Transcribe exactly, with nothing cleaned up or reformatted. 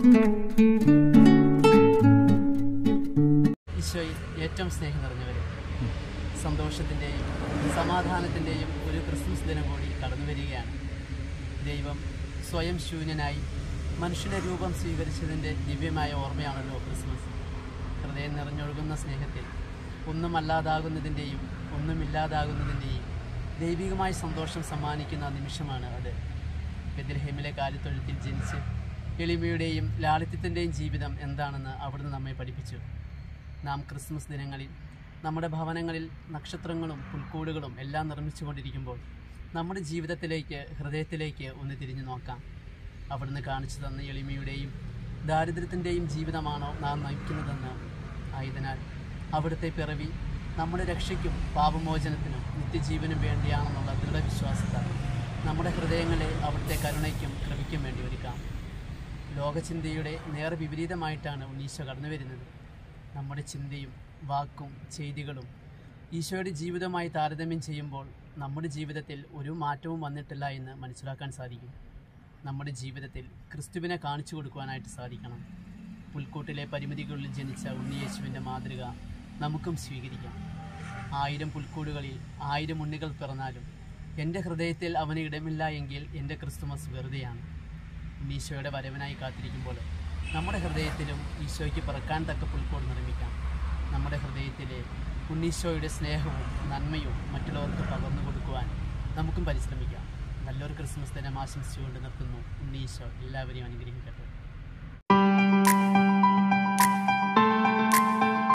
ഈശോയിൽ ഏറ്റവും സ്നേഹം നിറഞ്ഞവരെ, സന്തോഷത്തിൻ്റെയും സമാധാനത്തിൻ്റെയും ഒരു ക്രിസ്മസ് ദിനം കൂടി കടന്നു വരികയാണ്. ദൈവം സ്വയം ശൂന്യനായി മനുഷ്യൻ്റെ രൂപം സ്വീകരിച്ചതിൻ്റെ ദിവ്യമായ ഓർമ്മയാണല്ലോ ക്രിസ്മസ്. ഹൃദയം നിറഞ്ഞൊഴുകുന്ന സ്നേഹത്തിൽ ഒന്നുമല്ലാതാകുന്നതിൻ്റെയും ഒന്നുമില്ലാതാകുന്നതിൻ്റെയും ദൈവികമായ സന്തോഷം സമ്മാനിക്കുന്ന നിമിഷമാണ് അത്. ബെത്ലഹേമിലെ കാലിത്തൊഴുത്തിൽ ജനിച്ച് എളിമയുടെയും ലാളിത്യത്തിൻ്റെയും ജീവിതം എന്താണെന്ന് അവിടുന്ന് നമ്മെ പഠിപ്പിച്ചു. നാം ക്രിസ്മസ് ദിനങ്ങളിൽ നമ്മുടെ ഭവനങ്ങളിൽ നക്ഷത്രങ്ങളും പുൽക്കൂടുകളും എല്ലാം നിർമ്മിച്ചുകൊണ്ടിരിക്കുമ്പോൾ നമ്മുടെ ജീവിതത്തിലേക്ക്, ഹൃദയത്തിലേക്ക് ഒന്ന് തിരിഞ്ഞു നോക്കാം. അവിടുന്ന് കാണിച്ചു തന്ന എളിമയുടെയും ദാരിദ്ര്യത്തിൻ്റെയും ജീവിതമാണോ നാം നയിക്കുന്നതെന്ന്. ആയതിനാൽ അവിടുത്തെ പിറവി നമ്മുടെ രക്ഷയ്ക്കും പാപമോചനത്തിനും നിത്യജീവനും വേണ്ടിയാണെന്നുള്ള ദൃഢവിശ്വാസത്താൽ നമ്മുടെ ഹൃദയങ്ങളെ അവിടുത്തെ കരുണയ്ക്കും കൃപയ്ക്കും വേണ്ടി ഒരുക്കാം. ലോകചിന്തയുടെ നേരെ വിപരീതമായിട്ടാണ് ഉണ്ണീശോ കടന്നു വരുന്നത്. നമ്മുടെ ചിന്തയും വാക്കും ചെയ്തികളും ഈശോയുടെ ജീവിതമായി താരതമ്യം ചെയ്യുമ്പോൾ നമ്മുടെ ജീവിതത്തിൽ ഒരു മാറ്റവും വന്നിട്ടില്ല എന്ന് മനസ്സിലാക്കാൻ സാധിക്കും. നമ്മുടെ ജീവിതത്തിൽ ക്രിസ്തുവിനെ കാണിച്ചു കൊടുക്കുവാനായിട്ട് സാധിക്കണം. പുൽക്കൂട്ടിലെ പരിമിതികളിൽ ജനിച്ച ഉണ്ണിയേശുവിൻ്റെ മാതൃക നമുക്കും സ്വീകരിക്കാം. ആയിരം പുൽക്കൂടുകളിൽ ആയിരം ഉണ്ണികൾ പിറന്നാലും എൻ്റെ ഹൃദയത്തിൽ അവന് ഇടമില്ല എങ്കിൽ എൻ്റെ ക്രിസ്തുമസ് വെറുതെയാണ്. ഉണ്ണീശോയുടെ വരവനായി കാത്തിരിക്കുമ്പോൾ നമ്മുടെ ഹൃദയത്തിലും ഈശോയ്ക്ക് പിറക്കാൻ തക്ക പുൽക്കൂട് നിർമ്മിക്കാം. നമ്മുടെ ഹൃദയത്തിലെ ഉണ്ണീശോയുടെ സ്നേഹവും നന്മയും മറ്റുള്ളവർക്ക് പകർന്നു കൊടുക്കുവാൻ നമുക്കും പരിശ്രമിക്കാം. നല്ലൊരു ക്രിസ്മസ് ദിനം ആശംസിച്ചുകൊണ്ട് നിർത്തുന്നു. ഉണ്ണീശോ എല്ലാവരെയും അനുഗ്രഹിക്കട്ടെ.